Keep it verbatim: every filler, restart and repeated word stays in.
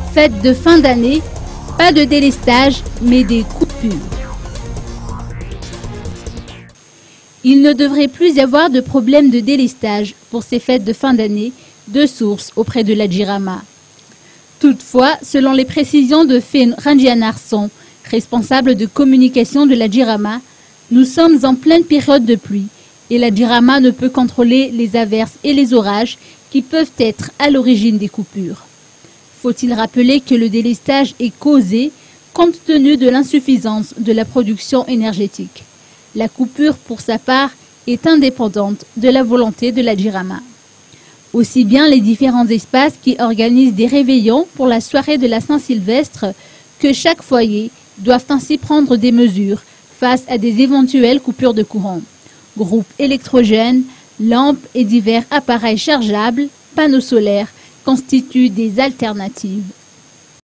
Fête de fin d'année, pas de délestage, mais des coupures. Il ne devrait plus y avoir de problème de délestage pour ces fêtes de fin d'année, de sources auprès de la JIRAMA. Toutefois, selon les précisions de Finn Ranjanarson, responsable de communication de la JIRAMA, nous sommes en pleine période de pluie et la JIRAMA ne peut contrôler les averses et les orages qui peuvent être à l'origine des coupures. Faut-il rappeler que le délestage est causé compte tenu de l'insuffisance de la production énergétique. La coupure, pour sa part, est indépendante de la volonté de la JIRAMA. Aussi bien les différents espaces qui organisent des réveillons pour la soirée de la Saint-Sylvestre que chaque foyer doivent ainsi prendre des mesures face à des éventuelles coupures de courant. Groupes électrogènes, lampes et divers appareils chargeables, panneaux solaires constituent des alternatives.